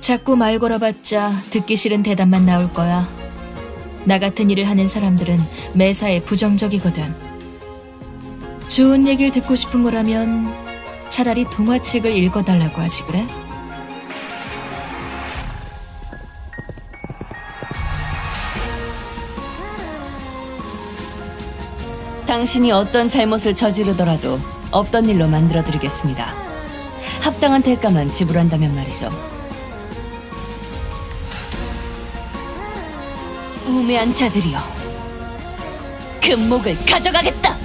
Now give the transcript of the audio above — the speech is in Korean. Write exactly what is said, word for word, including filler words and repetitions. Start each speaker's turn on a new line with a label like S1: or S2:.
S1: 자꾸 말 걸어봤자 듣기 싫은 대답만 나올 거야. 나 같은 일을 하는 사람들은 매사에 부정적이거든. 좋은 얘기를 듣고 싶은 거라면 차라리 동화책을 읽어달라고 하지 그래?
S2: 당신이 어떤 잘못을 저지르더라도 없던 일로 만들어드리겠습니다. 합당한 대가만 지불한다면 말이죠. 우매한 자들이여, 금목을 가져가겠다!